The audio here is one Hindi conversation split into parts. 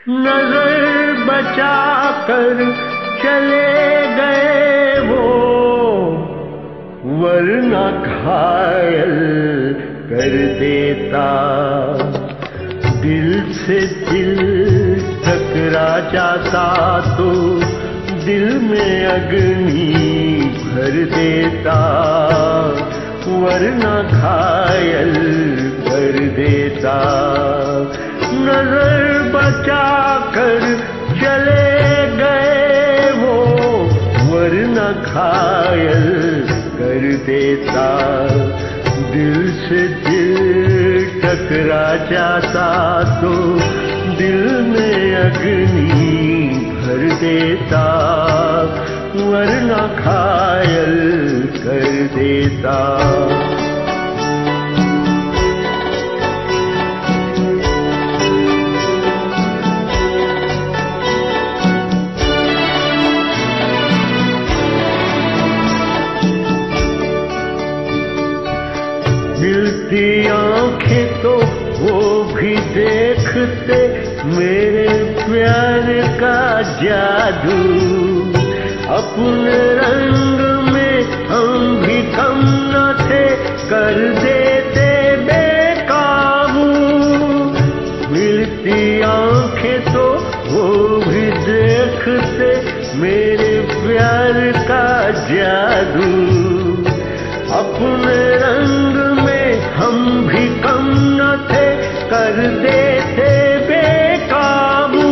नजर बचा कर चले गए वो, वरना घायल कर देता। दिल से दिल टकरा जाता तो दिल में अग्नि भर देता, वरना घायल कर देता। नजर बचा कर चले गए वो, वरना घायल कर देता। दिल से दिल टकरा जाता तो दिल में अग्नि भर देता, वरना घायल कर देता। मिलती आंखें तो वो भी देखते मेरे प्यार का जादू। अपने रंग में हम भी कम न थे, कर देते बेकाबू। मिलती आंखें तो वो भी देखते मेरे प्यार का जादू। अपने रंग में हम भी कम न थे, कर देते बेकाबू।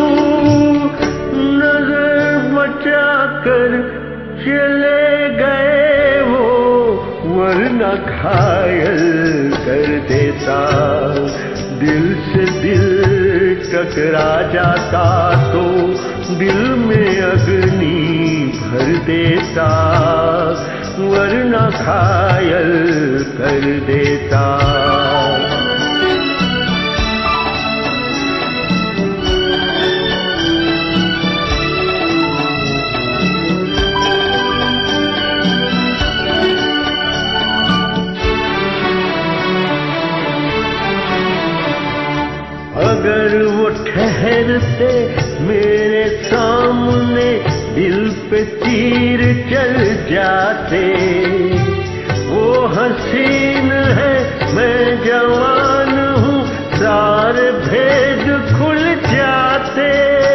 नजर बचा कर चले गए वो, वरना घायल कर देता। दिल से दिल टकरा जाता तो दिल में अग्नि भर देता, वरना घायल कर देता। अगर वो ठहरते मेरे सामने, दिल पे तीर चल जाते। वो हसीन है मैं जवान हूँ, सारे भेद खुल जाते।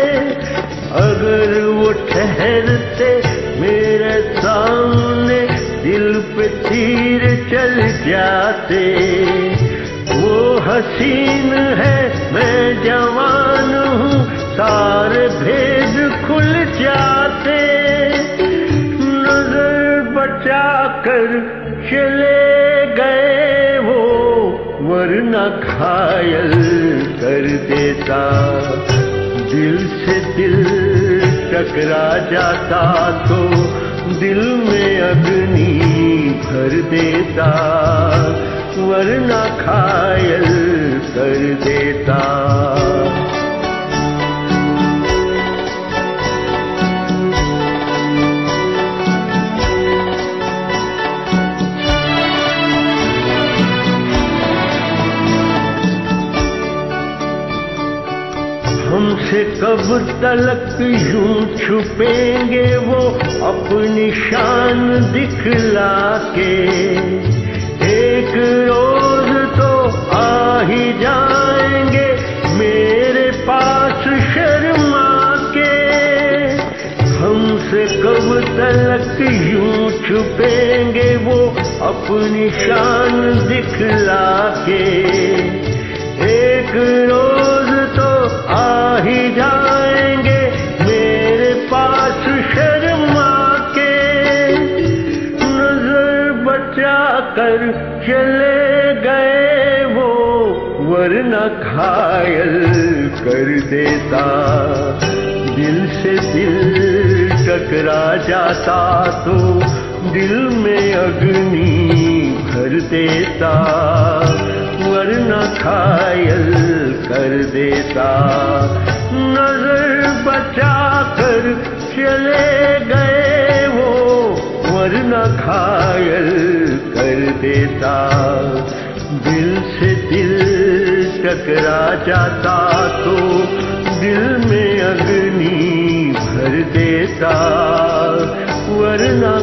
अगर वो ठहरते मेरे सामने, दिल पे तीर चल जाते। वो हसीन है मैं जवान हूँ, सारे भेद खुल जाते। नजर बचा कर चले गए वो, वरना घायल कर देता। दिल से दिल टकरा जाता तो दिल में अग्नि भर देता, वरना घायल कर देता। हमसे कब तलक यूं छुपेंगे वो अपनी शान दिखला के। एक रोज तो आ ही जाएंगे मेरे पास शर्मा के। हमसे कब तलक यूं छुपेंगे वो अपनी शान दिखला के। एक रोज तो आ ही जाएंगे मेरे पास शर्मा के। नजर बचा कर चले गए वो, वरना घायल कर देता। दिल से दिल टकरा जाता तो दिल में अग्नि भर देता, वरना घायल कर देता। नजर बचा कर चले गए वो, वरना घायल कर देता। दिल से दिल टकरा जाता तो दिल में देता, वरना